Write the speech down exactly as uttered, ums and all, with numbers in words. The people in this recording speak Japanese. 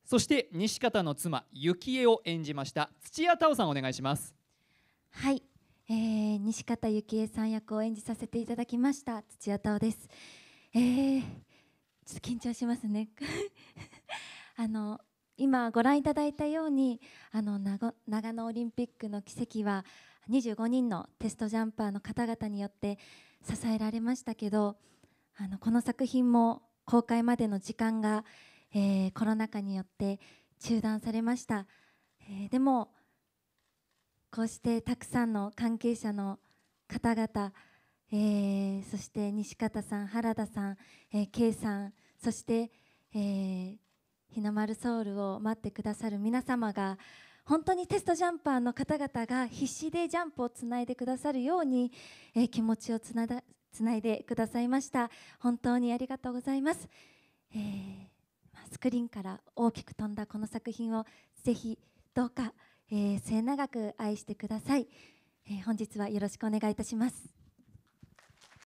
そして西方の妻幸恵を演じました土屋太鳳さん、お願いします。 はい、えー、西方幸恵さん役を演じさせていただきました土屋太鳳です。えー、ちょっと緊張しますねあの今ご覧いただいたように、あの長長野オリンピックの奇跡はにじゅうごにんのテストジャンパーの方々によって支えられましたけど、あのこの作品も公開までの時間が、えー、コロナ禍によって中断されました。えー、でもこうしてたくさんの関係者の方々、えー、そして西方さん、原田さん、えー、K さん、そして、えー、日の丸ソウルを待ってくださる皆様が、本当にテストジャンパーの方々が必死でジャンプをつないでくださるように、えー、気持ちをつなだつないでくださいました。本当にありがとうございます。えー、スクリーンから大きく飛んだこの作品をぜひどうか、えー、末永く愛してください。えー、本日はよろしくお願いいたします。